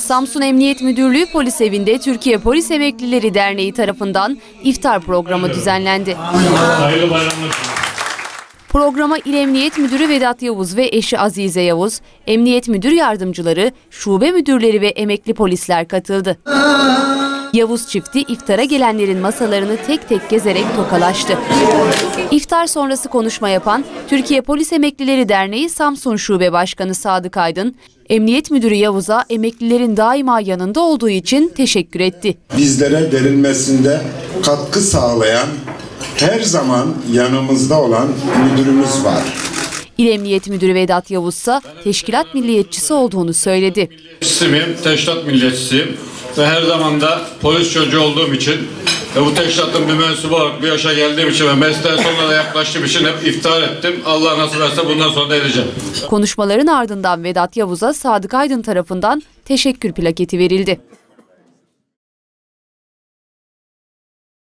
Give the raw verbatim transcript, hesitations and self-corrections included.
Samsun Emniyet Müdürlüğü Polis Evi'nde Türkiye Polis Emeklileri Derneği tarafından iftar programı düzenlendi. Hayırlı bayramlar. Programa İl Emniyet Müdürü Vedat Yavuz ve eşi Azize Yavuz, Emniyet Müdür Yardımcıları, şube müdürleri ve emekli polisler katıldı. Yavuz çifti iftara gelenlerin masalarını tek tek gezerek tokalaştı. İftar sonrası konuşma yapan Türkiye Polis Emeklileri Derneği Samsun Şube Başkanı Sadık Aydın, Emniyet Müdürü Yavuz'a emeklilerin daima yanında olduğu için teşekkür etti. Bizlere verilmesinde katkı sağlayan, her zaman yanımızda olan müdürümüz var. İl Emniyet Müdürü Vedat Yavuz ise teşkilat milliyetçisi olduğunu söyledi. Milliyetçisiyim, teşkilat milliyetçisiyim ve her zaman da polis çocuğu olduğum için ve bu teşkilatın bir mensubu olarak bir yaşa geldiğim için ve mesleğin sonuna da yaklaştığım için hep iftar ettim. Allah nasip etse bundan sonra da edeceğim. Konuşmaların ardından Vedat Yavuz'a Sadık Aydın tarafından teşekkür plaketi verildi.